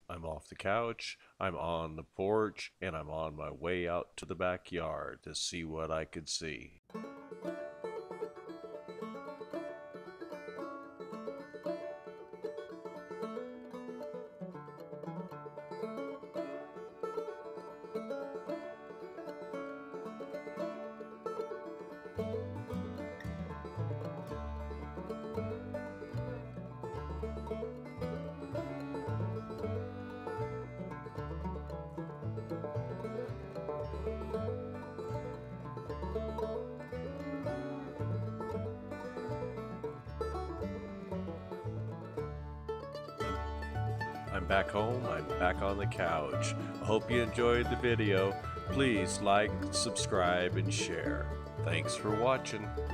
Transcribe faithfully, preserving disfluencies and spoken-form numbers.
I'm off the couch, I'm on the porch, and I'm on my way out to the backyard to see what I could see. I'm back home, I'm back on the couch. I hope you enjoyed the video. Please like, subscribe, and share. Thanks for watching.